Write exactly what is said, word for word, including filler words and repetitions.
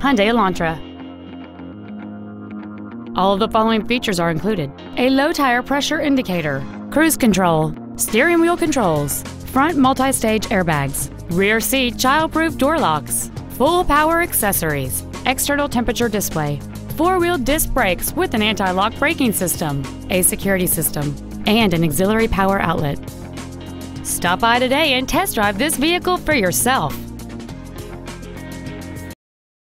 Hyundai Elantra. All of the following features are included: a low tire pressure indicator, cruise control, steering wheel controls, front multi-stage airbags, rear seat child-proof door locks, full power accessories, external temperature display, four-wheel disc brakes with an anti-lock braking system, a security system, and an auxiliary power outlet. Stop by today and test drive this vehicle for yourself.